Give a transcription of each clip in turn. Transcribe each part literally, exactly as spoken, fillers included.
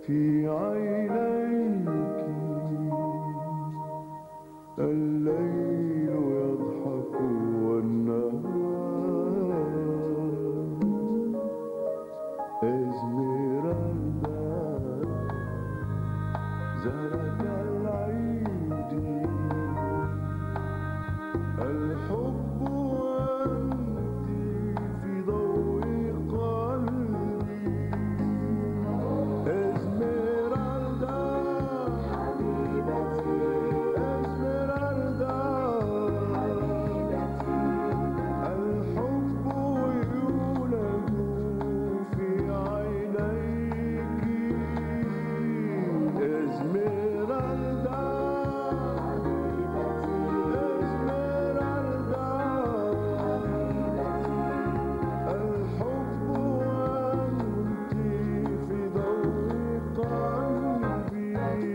في عينيك الليل يضحك والنهار إزميرالدا زهرة العيد الحب وأنت في ضوء قلبي إزميرالدا حبيبتي إزميرالدا حبيبتي الحب يولد في عينيك إزميرالدا حبيبتي إزميرالدا الحب وأنت في ضوء قلبي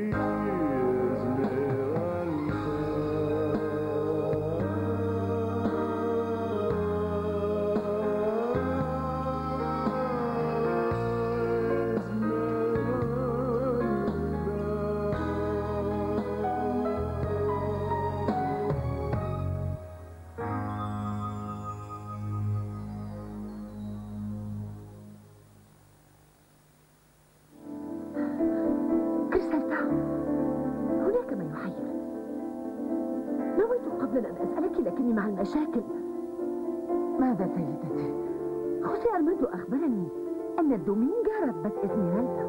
كريستالتا، هناك ما يحير. نويت قبل أن أسألك لكني مع المشاكل. ماذا سيدتي؟ خوسي أرماندو أخبرني أن الدومينغا ربت إزميرالدا.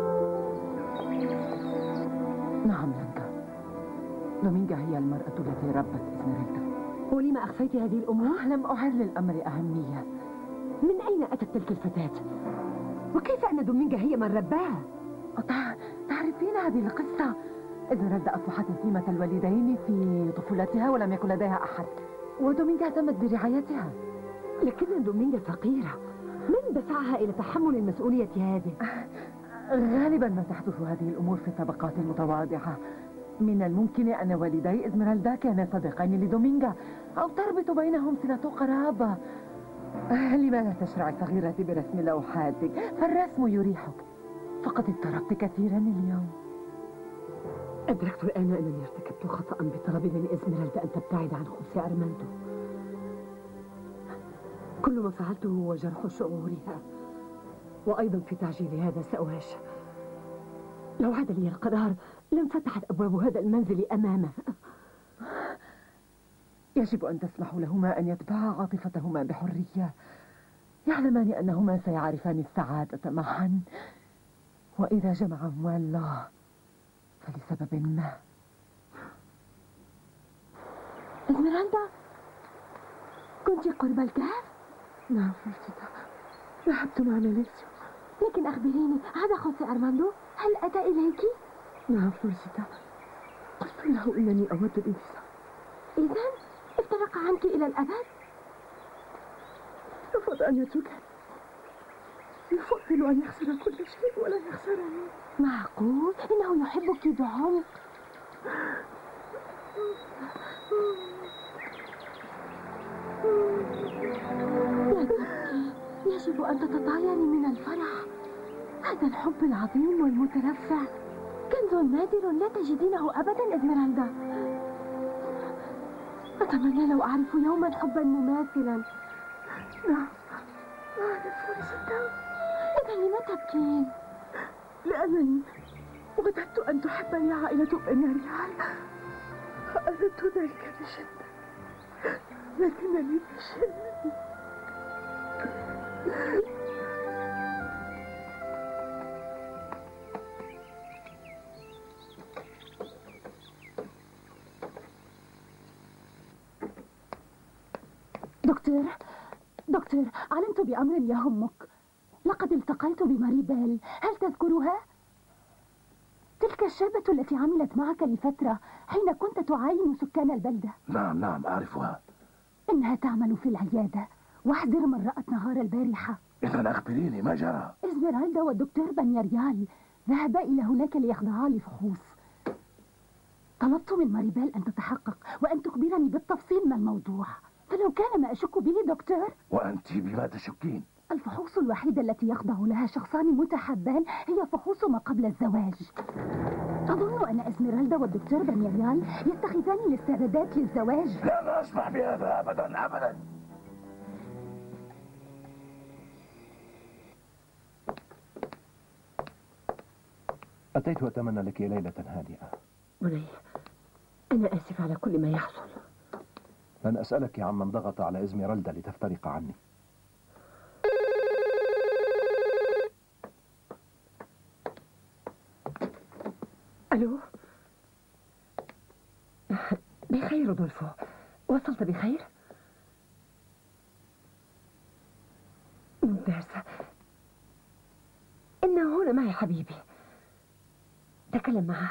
نعم لانكا، دومينغا هي المرأة التي ربت إزميرالدا. ولما أخفيت هذه الأمور؟ لم أعد للأمر أهمية. من أين أتت تلك الفتاة؟ وكيف أن دومينغا هي من رباها؟ تع- تعرفين هذه القصة؟ إزميرالدا أصبحت يتيمة الوالدين في طفولتها ولم يكن لديها أحد، ودومينغا اهتمت برعايتها. لكن دومينغا فقيرة، من دفعها إلى تحمل المسؤولية هذه؟ غالبا ما تحدث هذه الأمور في الطبقات المتواضعة. من الممكن أن والدي إزميرالدا كانا صديقين لدومينغا أو تربط بينهم صلة قرابة. لما لا تشرع الصغيرة برسم لوحاتك؟ فالرسم يريحك. فقد اضطربت كثيرا اليوم. أدركت الآن أنني ارتكبت خطأ بطلبي من إزميرالدا أن تبتعد عن خوسي أرماندو. كل ما فعلته هو جرح شعورها، وأيضا في تعجيل هذا سأواجه. لو عاد لي القرار لانفتحت أبواب هذا المنزل أمامه. يجب أن تسمحوا لهما أن يتبعا عاطفتهما بحرية. يعلمان أنهما سيعرفان السعادة معا، وإذا جمعهما الله فلسبب ما. إزميرالدا، كنت قرب الكهف؟ نعم فلسطة، ذهبت مع ماليسيو. لكن أخبريني، هذا خوسي أرماندو؟ هل أتى إليك؟ نعم فلسطة، قلت له إنني أود الانفصال. إذن افترق عنك إلى الأبد؟ رفض أن يتركني، يفضل أن يخسر كل شيء ولا يخسرني. معقول؟ إنه يحبك بعمق. لا تبكي، يجب أن تتطايري من الفرح. هذا الحب العظيم والمترفع كنز نادر لا تجدينه أبدا إزميرالدا. أتمنى لو أعرف يوما حبا مماثلا. نعم أعرف فلسطة. إذا لم تبكين؟ لأنني وددت أن تحبني عائلة بني ريال، فأردت ذلك بشدة، لكنني فشلت. دكتور دكتور علمت بأمر يهمك. لقد التقيت بماريبيل، هل تذكرها؟ تلك الشابة التي عملت معك لفترة حين كنت تعاين سكان البلدة. نعم نعم أعرفها. إنها تعمل في العيادة، واحذر من رأت نهار البارحة. إذا أخبريني ما جرى. إزميرالدا والدكتور بنياريال ذهبا إلى هناك ليخضعا لفحوص. طلبت من ماريبيل أن تتحقق وأن تخبرني بالتفصيل ما الموضوع، فلو كان ما أشك به دكتور. وأنت بما تشكين؟ الفحوص الوحيدة التي يخضع لها شخصان متحبان هي فحوص ما قبل الزواج. أظن أن إسميرالدا والدكتور بانيريال يتخذان الاستعدادات للزواج. لا لا أسمح بهذا أبدا أبدا. أتيت أتمنى لك ليلة هادئة. مني، أنا آسف على كل ما يحصل. لن أسألك عمن ضغط على إزميرالدا لتفترق عني. ألو، بخير رودولفو؟ وصلت بخير؟ ممتاز. إنه هنا معي حبيبي، تكلم معه.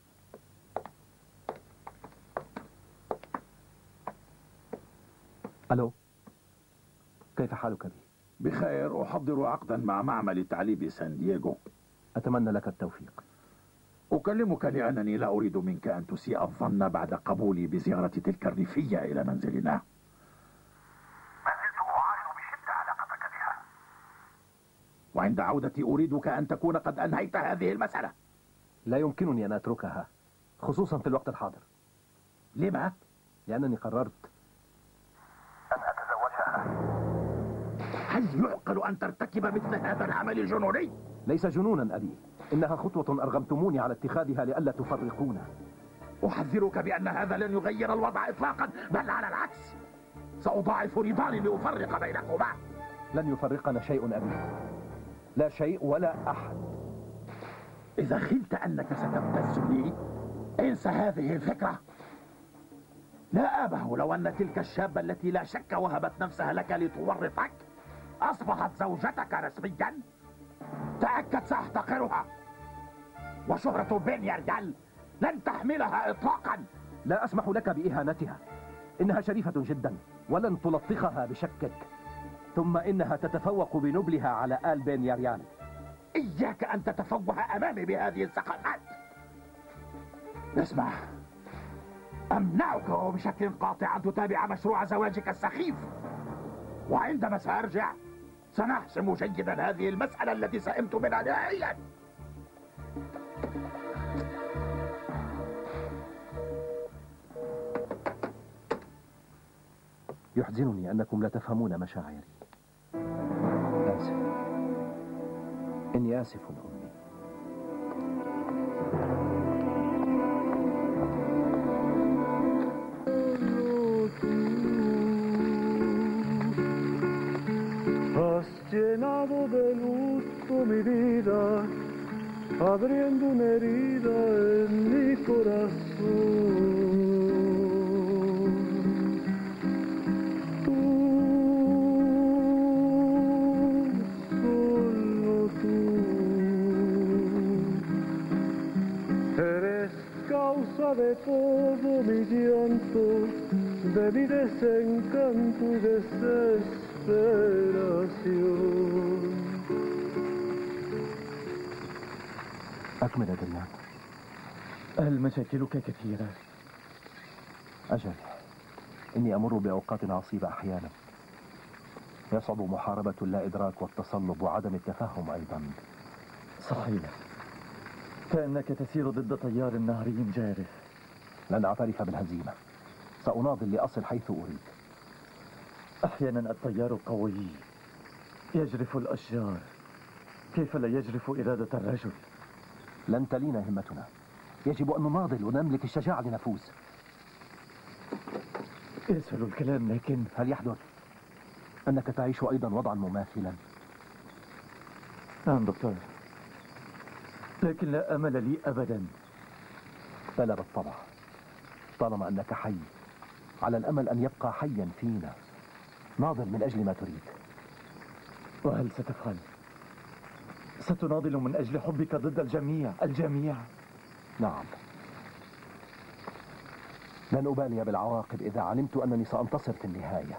ألو، كيف حالك بي؟ بخير، أحضر عقدا مع معمل تعليب سان دييغو. أتمنى لك التوفيق. أكلمك لأنني لا أريد منك أن تسيء الظن بعد قبولي بزيارة تلك الريفية إلى منزلنا. ما زلت أعاين بشدة علاقتك بها، وعند عودتي أريدك أن تكون قد أنهيت هذه المسألة. لا يمكنني أن أتركها، خصوصا في الوقت الحاضر. لما؟ لأنني قررت أن أتزوجها. هل يعقل أن ترتكب مثل هذا العمل الجنوني؟ ليس جنونا أبي، إنها خطوة أرغمتموني على اتخاذها لئلا تفرقونا. أحذرك بأن هذا لن يغير الوضع إطلاقا، بل على العكس سأضاعف نضالي لأفرق بينكما. لن يفرقنا شيء أبي، لا شيء ولا أحد. إذا خلت أنك ستبتزني انسى هذه الفكرة. لا أبه لو أن تلك الشابة التي لا شك وهبت نفسها لك لتورطك أصبحت زوجتك رسميا. تأكد سأحتقرها، وشهرة بانيريال لن تحملها إطلاقا. لا أسمح لك بإهانتها، إنها شريفة جدا ولن تلطخها بشكك، ثم إنها تتفوق بنبلها على آل بانيريال. إياك أن تتفوه أمامي بهذه السقطات. اسمع، أمنعك بشكل قاطع أن تتابع مشروع زواجك السخيف، وعندما سأرجع سنحسم جيدا هذه المسألة التي سئمت منها نهائيا. يحزنني أنكم لا تفهمون مشاعري. آسف، إني آسف أمي. Has llenado de luto mi vida, abriendo una herida en mi corazón. Tú, solo tú, eres causa de todo mi llanto, de mi desencanto y desesperación. أكمل يا دريان. هل مشاكلك كثيرة؟ أجل، إني أمر بأوقات عصيبة أحيانا، يصعب محاربة اللا إدراك والتصلب وعدم التفاهم أيضا. صحيح، كأنك تسير ضد تيار نهري جارف. لن أعترف بالهزيمة، سأناضل لأصل حيث أريد. أحيانا التيار قوي يجرف الأشجار، كيف لا يجرف إرادة الرجل؟ لن تلين همتنا، يجب أن نناضل ونملك الشجاعة لنفوز. يسهل الكلام، لكن هل يحدث أنك تعيش أيضا وضعا مماثلا؟ نعم دكتور، لكن لا أمل لي أبدا. بلى بالطبع، طالما أنك حي على الأمل أن يبقى حيا فينا. ناضل من أجل ما تريد. وهل ستفعل؟ ستناضل من أجل حبك ضد الجميع الجميع؟ نعم، لن أبالي بالعواقب إذا علمت أنني سأنتصر في النهاية.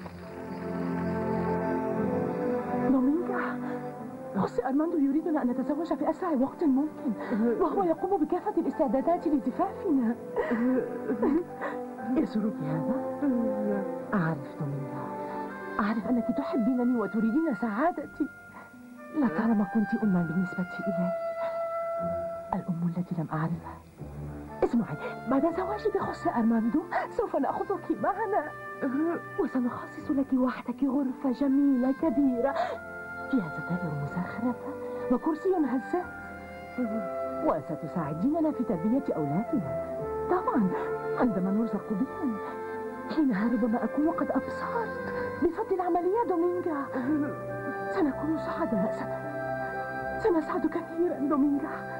دومينغا، خوسي أرماندو يريدنا أن نتزوج في أسرع وقت ممكن، وهو يقوم بكافة الاستعدادات لزفافنا. يسرك هذا؟ أعرف دومينغا، أعرف أنك تحبينني وتريدين سعادتي. لطالما كنت أما بالنسبة إلي، الأم التي لم أعرفها. اسمعي، بعد زواجي بخوسيه أرماندو سوف نأخذك معنا، وسنخصص لك وحدك غرفة جميلة كبيرة فيها ستائر مزخرفة وكرسي هزاز، وستساعديننا في تربية أولادنا. طبعا عندما نرزق بهم، حينها ربما أكون قد أبصرت بفضل العملية دومينغا. سنكون سعداء، سنسعد كثيرا دومينغا.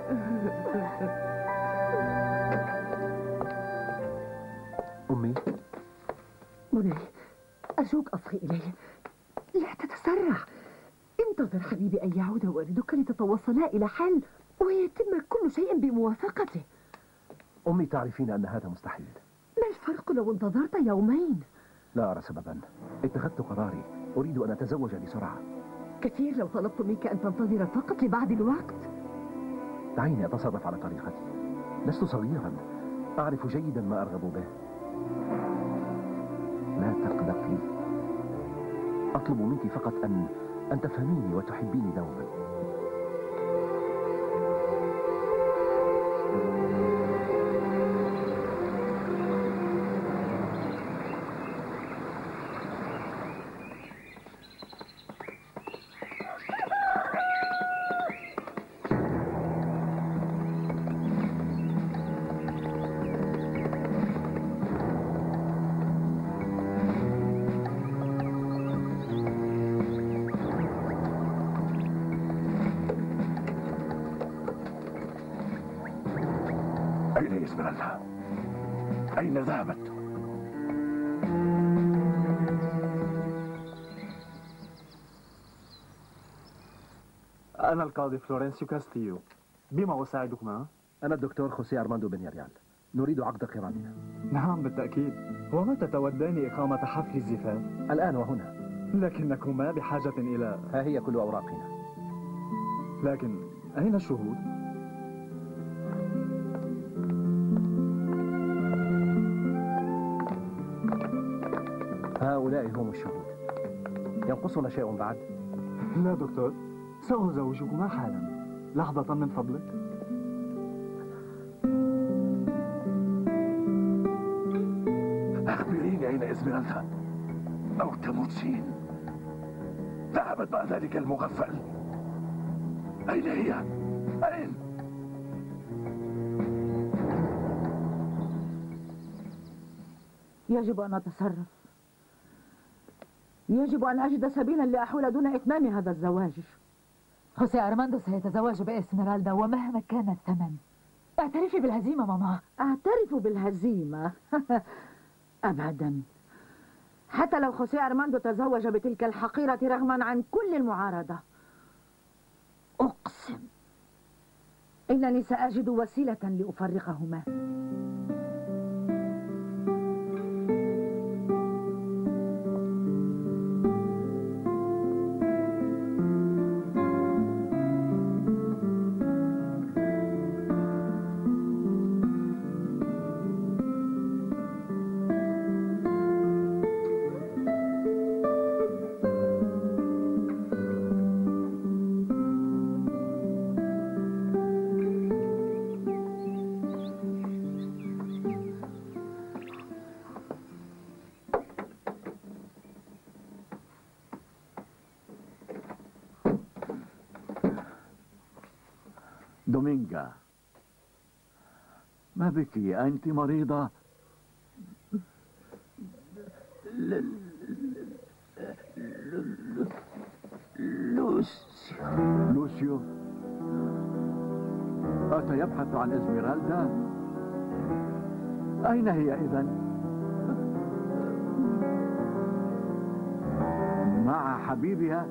أمي، منى، أرجوك أصغي إلي، لا تتسرع. انتظر حبيبي أن يعود والدك لتتوصلا إلى حل ويتم كل شيء بموافقته. أمي تعرفين أن هذا مستحيل. ما الفرق لو انتظرت يومين؟ لا أرى سببا. اتخذت قراري، أريد أن أتزوج بسرعة. كثير لو طلبت منك أن تنتظر فقط لبعض الوقت. دعيني أتصرف على طريقتي. لست صغيرا، أعرف جيدا ما أرغب به. لا تقلقي، أطلب منك فقط أن أن تفهميني وتحبيني دوما. أين إسمرالدا؟ أين ذهبت؟ أنا القاضي فلورنسيو كاستيو، بما أساعدكما؟ أنا الدكتور خوسيه أرماندو بنياريال، نريد عقد قراننا. نعم بالتأكيد. ومتى تودان إقامة حفل الزفاف؟ الآن وهنا. لكنكما بحاجة إلى... ها هي كل أوراقنا. لكن أين الشهود؟ هؤلاء هم الشهود. ينقصنا شيء بعد؟ لا دكتور، سأزوجكما حالا. لحظة من فضلك. أخبريني أين إسمرالدا؟ أو تموتين. ذهبت مع ذلك المغفل. أين هي؟ أين؟ يجب أن أتصرف. يجب أن أجد سبيلا لأحول دون إتمام هذا الزواج. خوسيه أرماندو سيتزوج بإسمرالدا ومهما كان الثمن. اعترفي بالهزيمة ماما. أعترف بالهزيمة؟ أبدا. حتى لو خوسيه أرماندو تزوج بتلك الحقيرة رغما عن كل المعارضة، أقسم إنني سأجد وسيلة لأفرقهما. دومينغا، ما بك؟ أنت مريضة؟ لوسيو لوسيو أتى يبحث عن إسمرالدا؟ أين هي إذن؟ مع حبيبها؟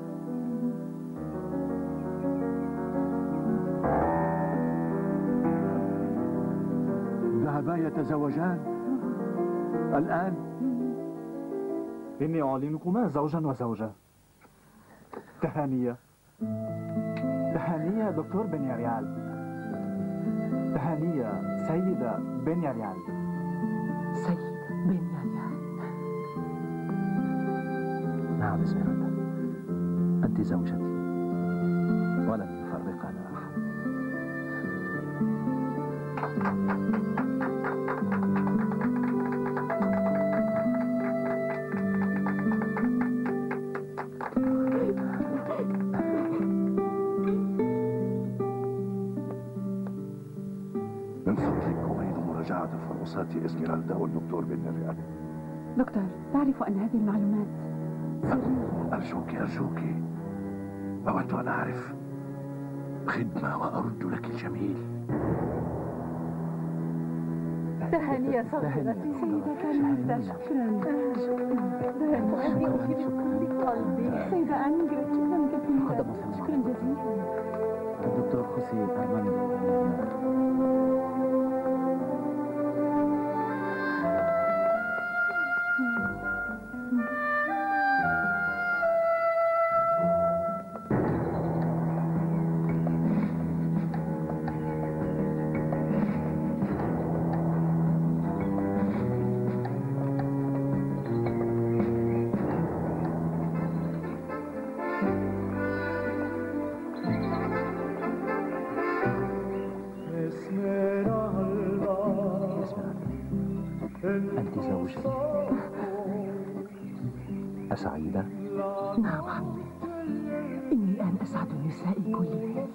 ذهبا يتزوجان الآن؟ إني أعلنكما زوجا وزوجة. تهانية. تهانية دكتور بنياريال. تهانية سيدة بنياريال. سيدة بنياريال. نعم. نعم إسميرالدا، أنت زوجتي ولن يفرقنا أحد. من فضلك أريد مراجعة فحوصات إسميرالدا والدكتور بنريال. دكتور، تعرف أن هذه المعلومات سرية. أرجوك أرجوك، أود أن أعرف خدمة وأرد لك الجميل. تهاني صغيرتي سيدة أنجريد، شكرا تهاني أحبك من كل قلبي سيدة أنجريد، شكرا جزيلا شكرا جزيلا. الدكتور خوسيه أرماندو. أنت زوجتي أسعيدة؟ نعم عمي، إني الآن أسعد النساء كلهم.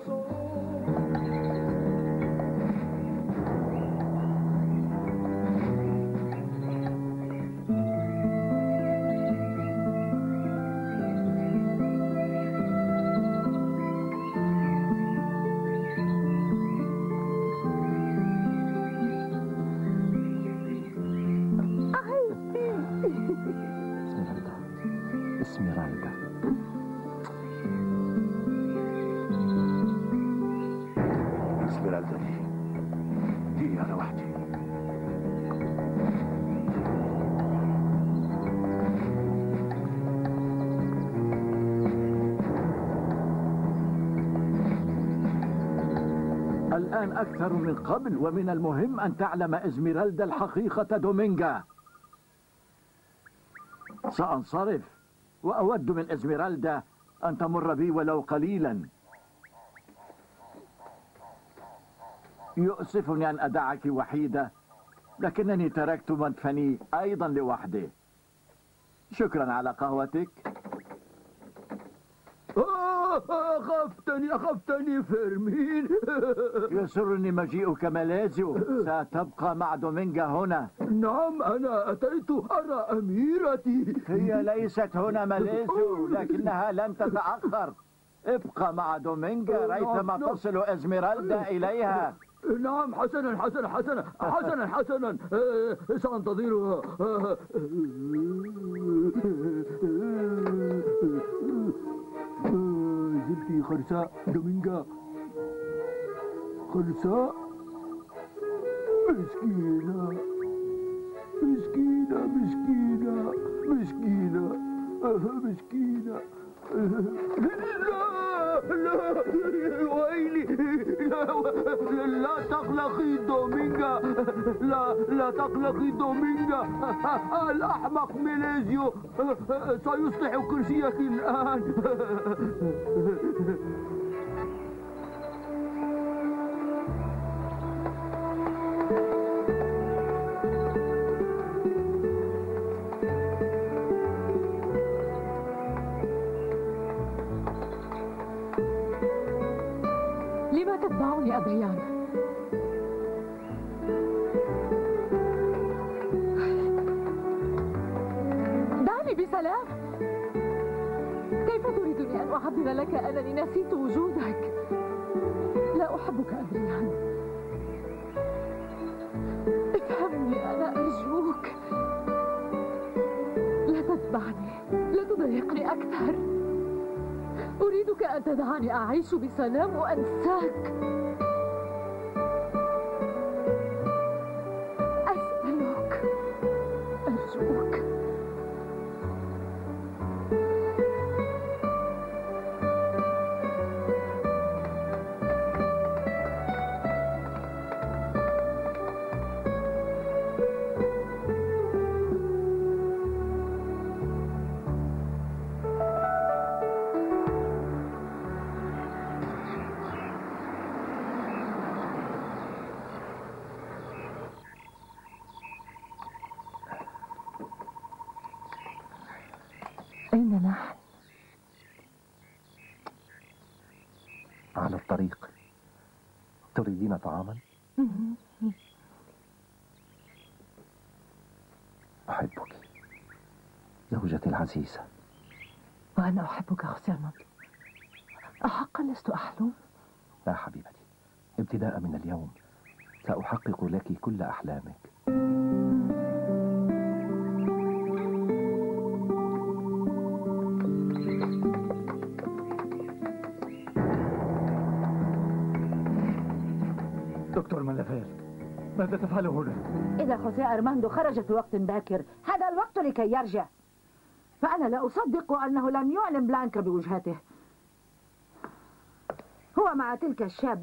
إسميرالدا، إسميرالدا لي لي أنا وحدي. الآن أكثر من قبل، ومن المهم أن تعلم إسميرالدا الحقيقة دومينغا. سأنصرف، وأود من إسميرالدا أن تمر بي ولو قليلا. يؤسفني أن أدعك وحيدة، لكنني تركت مدفني أيضا لوحدي. شكرا على قهوتك. أخفتني أخفتني فيرمين. يسرني مجيئك ماليزيو، ستبقى مع دومينغا هنا. نعم، أنا أتيت أرى أميرتي. هي ليست هنا ماليزيو، لكنها لن تتأخر. ابقى مع دومينغا ريثما تصل إسميرالدا إليها. نعم، حسنا حسنا حسنا حسنا حسنا، سأنتظرها. زلتي خرساء دومينغا، خرساء مسكينة مسكينة مسكينة مسكينة مسكينة. لا لا ويلي، لا, لا تقلقي دومينغا، لا لا تقلقي دومينغا. الأحمق ميليزيو سيصلح كرسيك الآن. لما تتبعني أدريانا؟ دعني بسلام. كيف تريدني أن أعبر لك أنني نسيت وجودك؟ لا أحبك أدريان، افهمني، أنا أرجوك. لا تتبعني، لا تضايقني أكثر. أريدك أن تدعني أعيش بسلام وأنساك. أسألك، أرجوك. أين نحن؟ على الطريق. تريدين طعاما؟ أحبك زوجتي العزيزة. وأنا أحبك خوسيه أرماندو. أحقا لست أحلم؟ لا حبيبتي، ابتداء من اليوم سأحقق لك كل أحلامك. دكتور مالافيل، ماذا تفعل هنا؟ إذا خوسيه أرماندو خرج في وقت باكر، هذا الوقت لكي يرجع. فأنا لا أصدق أنه لم يعلم بلانكا بوجهته. هو مع تلك الشاب